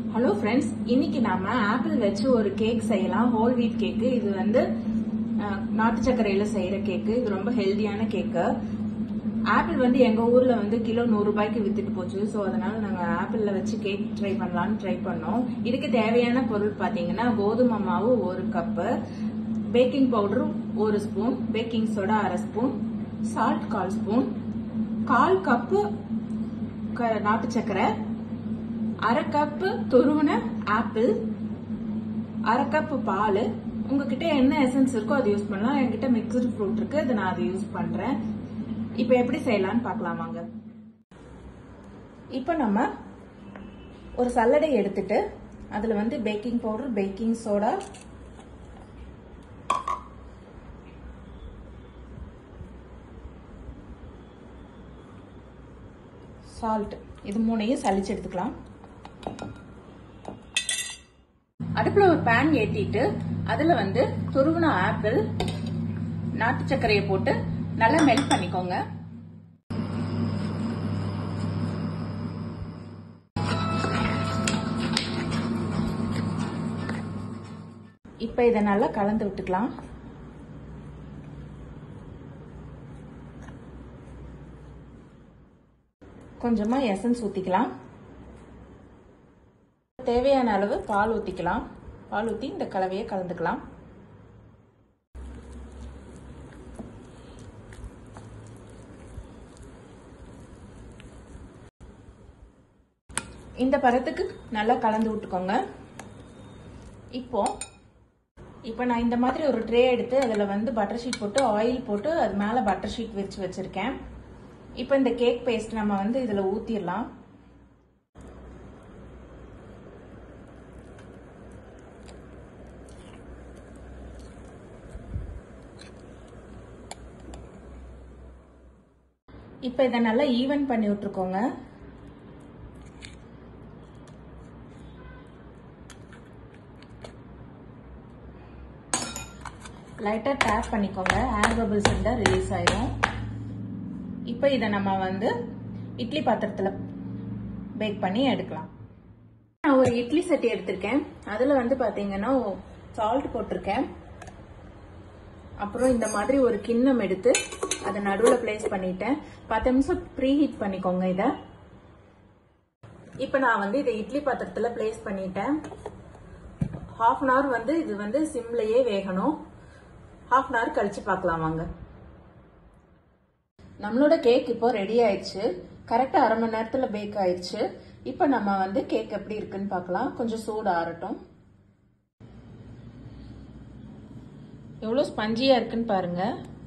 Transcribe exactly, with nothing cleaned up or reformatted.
Hello friends, இன்னைக்கு நாம apple வச்சு ஒரு கேக் செய்யலாம். ஹோல் வீட் கேக்கு. இது வந்து நாட்டு சர்க்கரையில செய்யற கேக்கு. இது ரொம்ப ஹெல்தியான கேக்கு. ஆப்பிள் வந்து எங்க ஊர்ல வந்து கிலோ நூறு ரூபாய்க்கு வித்துட்டு போச்சு. ஸோ அதனால நாங்க ஆப்பிள்ல வச்சு கேக் ட்ரை பண்ணலாம்னு ட்ரை பண்ணோம். இதுக்கு தேவையான பொருள் பாத்தீங்கன்னா கோதுமை மாவு ஒரு கப்பு, பேக்கிங் பவுடர் ஒரு ஸ்பூன், பேக்கிங் சோடா அரை ஸ்பூன், சால்ட் கால் ஸ்பூன், கால் கப்பு நாட்டு சர்க்கரை, அரை கப்பு துருவன ஆப்பிள், அரை கப்பு பால். உங்ககிட்ட என்ன எசன்ஸ் இருக்கோ அது யூஸ் பண்ணலாம். என்கிட்ட மிக்ஸ்டு ஃப்ரூட் இருக்கு, அதை நான் அதை யூஸ் பண்றேன். இப்ப எப்படி செய்யலாம்னு பார்க்கலாம் வாங்க. இப்ப நம்ம ஒரு சல்லடை எடுத்துட்டு அதுல வந்து baking powder, baking soda, salt, இது மூணையும் சலிச்சு எடுத்துக்கலாம். அடுப்புல ஒரு பேன் ஏத்திட்டு அதுல வந்து துருவன ஆப்பிள், நாட்டு சர்க்கரையை போட்டு நல்லா மெல்ட் பண்ணிக்கோங்க. இப்ப இதை நல்லா கலந்து விட்டுக்கலாம். கொஞ்சமா எசன்ஸ் ஊத்திக்கலாம். தேவையான அளவு பால் ஊத்திக்கலாம். பால் ஊத்தி இந்த கலவையை கலந்துக்கலாம். இந்த பதத்துக்கு நல்லா கலந்து விட்டுக்கோங்க. இப்போ இப்போ நான் இந்த மாதிரி ஒரு ட்ரே எடுத்து அதுல வந்து பட்டர் ஷீட் போட்டு ஆயில் போட்டு அது மேல பட்டர் ஷீட் வச்சு வச்சிருக்கேன். இப்போ இந்த கேக் பேஸ்ட் நம்ம வந்து இதுல ஊத்திடலாம். இப்ப இதை நல்லா ஈவன் பண்ணி விட்டுருக்கோங்க. லைட்டா டேப் பண்ணிக்கோங்க. ஏர் பபிள்ஸ் இருந்தா ரிலீஸ் ஆயிடும். இப்ப இதை நம்ம வந்து இட்லி பாத்திரத்துல பேக் பண்ணி எடுக்கலாம். நான் ஒரு இட்லி சட்டி எடுத்திருக்கேன். அதுல வந்து பாத்தீங்கன்னா சால்ட் போட்டிருக்கேன். அப்புறம் இந்த மாதிரி ஒரு கிண்ணம் எடுத்து அதை நடுவுல பிளேஸ் பண்ணிட்டேன். பத்து நிமிஷம் ப்ரீ ஹீட் பண்ணிக்கோங்க இத. இப்ப நான் வந்து இதை இட்லி பாத்திரத்துல பிளேஸ் பண்ணிட்டேன். ஹாஃப் அன் ஹவர் வந்து இது வந்து சிம்லயே வேகணும். ஹாஃப் அன் ஹவர் கழிச்சு பார்க்கலாம் வாங்க. நம்மளோட கேக் இப்போ ரெடி ஆயிடுச்சு. கரெக்டா அரை மணி நேரத்துல பேக் ஆயிடுச்சு. இப்ப நம்ம வந்து கேக் எப்படி இருக்குன்னு பார்க்கலாம். கொஞ்சம் சூடு ஆறட்டும். எவ்வளவு ஸ்பஞ்சியா இருக்குன்னு பாருங்க.